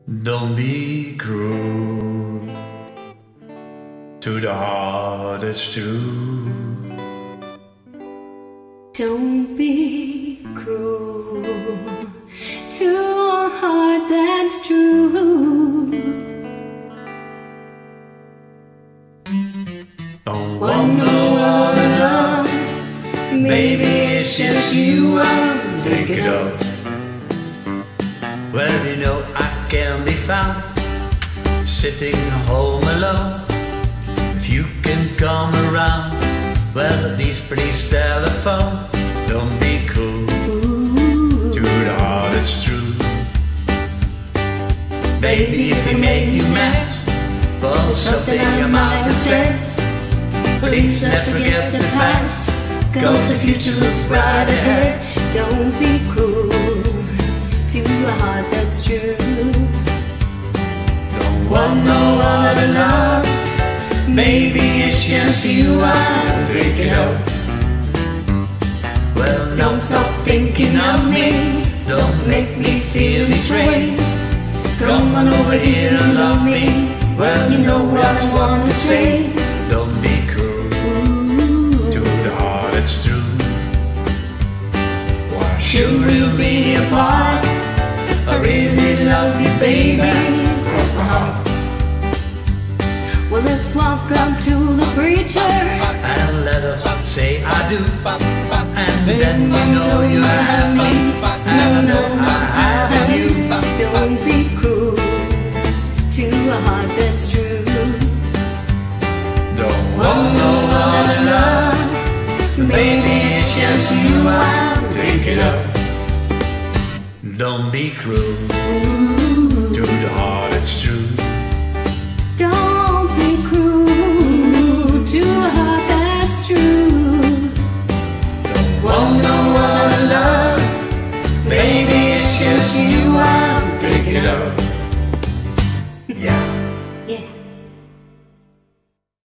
Don't be cruel to the heart that's true. Don't be cruel to a heart that's true. Don't want no other love. Maybe it's just you I'm thinking of. Well, you know I can be found sitting home alone. If you can come around, well, please telephone. Don't be cruel to the heart that's true. Baby, if he made you mad for something I might have said, please let's forget the past, 'cause the future looks bright ahead. Don't be cruel to a heart that's true. Don't want no other love. Maybe it's just you I'm thinking of. Well, Don't stop thinking of me. don't make me feel this way. Come on over here and love me. Well, You know what I want to say. Don't be cruel to the heart that's true. Why should we be apart? I really love you, baby. Cross my heart. Well, let's walk up to the preacher And let us say I do. And then you know you have me, and I know I have you. Don't be cruel to a heart that's true. Don't want no other love. Baby, it's just you I'm thinking of. Don't be cruel to the heart that's true.